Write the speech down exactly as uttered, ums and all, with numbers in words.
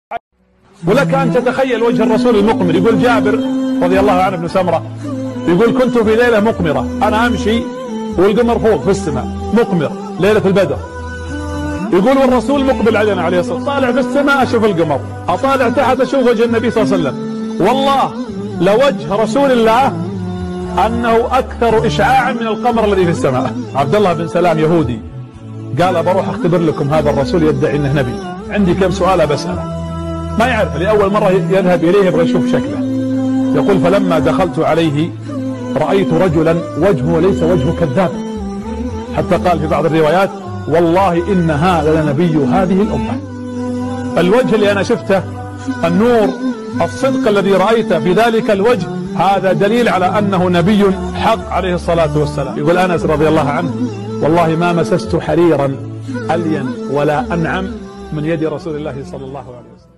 ولك أن تتخيل وجه الرسول المقمر. يقول جابر رضي الله عنه بن سمرة يقول كنت في ليلة مقمرة، أنا أمشي والقمر فوق في السماء مقمر ليلة البدر. يقول والرسول مقبل علينا عليه الصلاة والسلام، طالع في السماء أشوف القمر، أطالع تحت أشوف وجه النبي صلى الله عليه وسلم. والله لوجه رسول الله أنه أكثر إشعاعا من القمر الذي في السماء. عبد الله بن سلام يهودي قال بروح أختبر لكم هذا الرسول يدعي أنه نبي، عندي كم سؤال بسأله. ما يعرف، لأول مرة يذهب إليه يبغى يشوف شكله. يقول فلما دخلت عليه رأيت رجلا وجهه ليس وجه كذاب، حتى قال في بعض الروايات والله إن هذا لنبي هذه الأمة. الوجه اللي أنا شفته، النور، الصدق الذي رأيته في ذلك الوجه، هذا دليل على أنه نبي حق عليه الصلاة والسلام. يقول أنس رضي الله عنه والله ما مسست حريرا ألين ولا أنعم من يد رسول الله صلى الله عليه وسلم.